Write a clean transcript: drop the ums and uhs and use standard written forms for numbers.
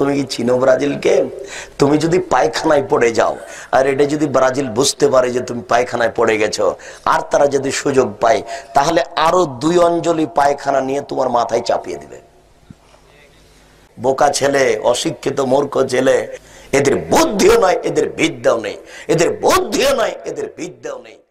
তুমি কি চিনো ব্রাজিলকে? তুমি যদি পায়খানায় পড়ে যাও আর এটা যদি ব্রাজিল বুঝতে পারে যে তুমি পায়খানায় পড়ে গেছো, আর তারা যদি সুযোগ পায়, তাহলে আরো 2 অঞ্জলি পায়খানা নিয়ে তোমার মাথায় চাপিয়ে দিবে। বোকা ছেলে, অশিক্ষিত মূর্খ ছেলে, এদের বুদ্ধিও নয়, এদের বিদ্যাও নেই, এদের বুদ্ধিও নয়, এদের বিদ্যাও নেই।